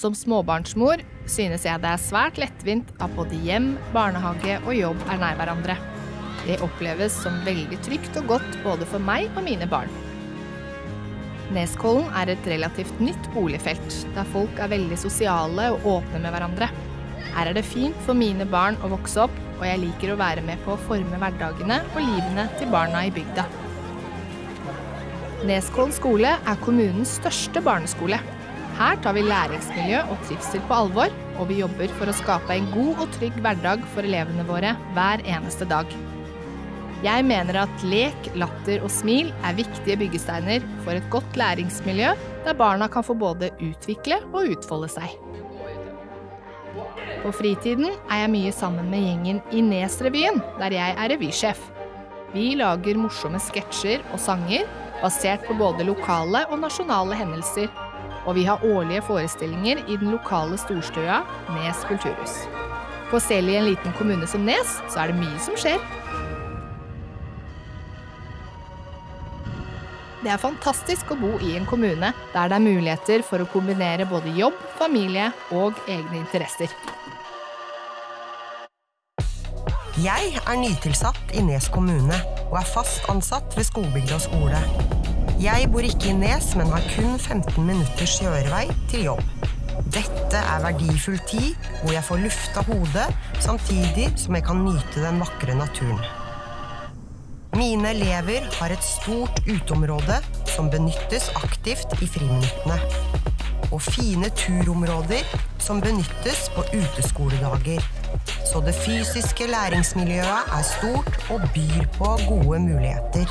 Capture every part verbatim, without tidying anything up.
Som småbarnsmor synes jeg det er svært lettvint at både hjem, barnehage og jobb er nær hverandre. Det oppleves som veldig trygt og godt både for meg og mine barn. Neskollen er et relativt nytt boligfelt, der folk er veldig sosiale og åpne med hverandre. Her er det fint for mine barn å vokse opp, og jeg liker å være med på å forme hverdagene og livene til barna i bygda. Neskollen skole er kommunens største barneskole. Her tar vi læringsmiljø og trivsel på alvor, og vi jobber for å skape en god og trygg hverdag for elevene våre hver eneste dag. Jeg mener at lek, latter og smil er viktige byggesteiner for et godt læringsmiljø, der barna kan få både utvikle og utfolde seg. På fritiden er jeg mye sammen med gjengen i Nesrevyen, der jeg er revysjef. Vi lager morsomme sketsjer og sanger, basert på både lokale og nasjonale hendelser, og vi har årlige forestillinger i den lokale storstua Nes Kulturhus. For selv i en liten kommune som Nes, så er det mye som skjer. Det er fantastisk å bo i en kommune der det er muligheter for å kombinere både jobb, familie og egne interesser. Jeg er nytilsatt i Nes kommune og er fast ansatt ved Skobygda skole. Jeg bor ikke i Nes, men har kun femten minutters kjørevei til jobb. Dette er verdifull tid hvor jeg får lufta hodet, samtidig som jeg kan nyte den vakre naturen. Mine elever har et stort uteområde som benyttes aktivt i friminuttene, og fine turområder som benyttes på uteskoledager. Så det fysiske læringsmiljøet er stort og byr på gode muligheter.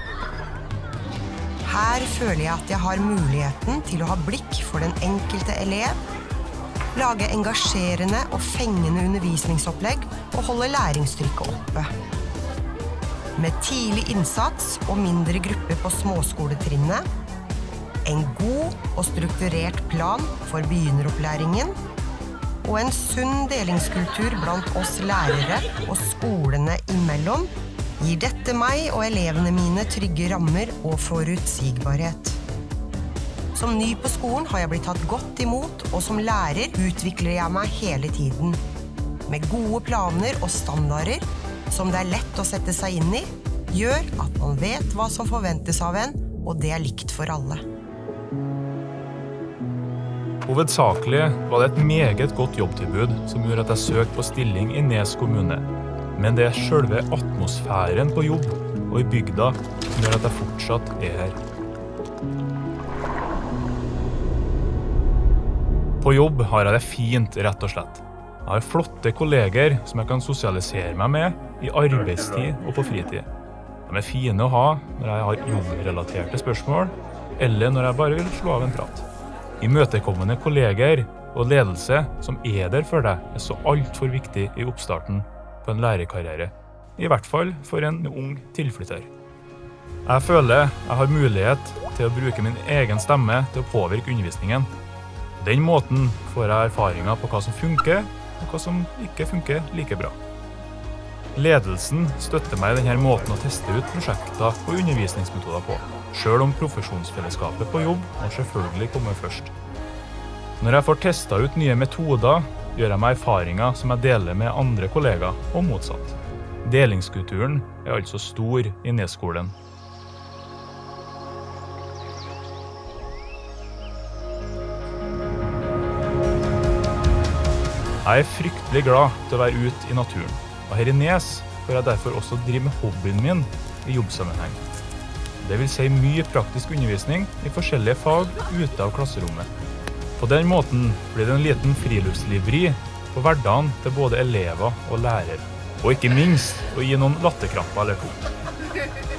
Her føler jeg at jeg har muligheten til å ha blikk for den enkelte elev, lage engasjerende og fengende undervisningsopplegg og holde læringstrykket oppe. Med tidlig innsats og mindre grupper på småskoletrinnet, en god og strukturert plan for begynneropplæringen, og en sunn delingskultur blant oss lærere og skolene imellom, gir dette meg og elevene mine trygge rammer og forutsigbarhet. Som ny på skolen har jeg blitt tatt godt imot, og som lærer utvikler jeg meg hele tiden. Med gode planer og standarder, som det er lett å sette seg inn i, gjør at man vet hva som forventes av en, og det er likt for alle. Hovedsakelig var det et meget godt jobbtilbud som gjorde at jeg søkte på stilling i Nes kommune. Men det er selve atmosfæren på jobb og i bygda som gjør at jeg fortsatt er her. På jobb har jeg det fint, rett og slett. Jeg har flotte kolleger som jeg kan sosialisere meg med i arbeidstid og på fritid. De er fine å ha når jeg har jobbrelaterte spørsmål, eller når jeg bare vil slå av en prat. Imøtekommende kolleger og ledelse som er der for deg er så alt for viktig i oppstarten på en lærerkarriere, i hvert fall for en ung tilflytter. Jeg føler jeg har mulighet til å bruke min egen stemme til å påvirke undervisningen. På den måten får jeg erfaringer på hva som funker, og hva som ikke funker like bra. Ledelsen støtter meg i denne måten å teste ut prosjekter og undervisningsmetoder på, selv om profesjonsfellesskapet på jobb må selvfølgelig komme først. Når jeg får testet ut nye metoder, gjør jeg meg erfaringer som jeg deler med andre kollegaer, og motsatt. Delingskulturen er altså stor i Nesskolen. Jeg er fryktelig glad til å være ute i naturen, og her i Nes får jeg derfor også drive med hobbyen min i jobbsammenheng. Det vil si mye praktisk undervisning i forskjellige fag ute av klasserommet. På den måten blir det en liten friluftslivvri på hverdagen til både elever og lærere, og ikke minst å gi noen latterkramper eller to.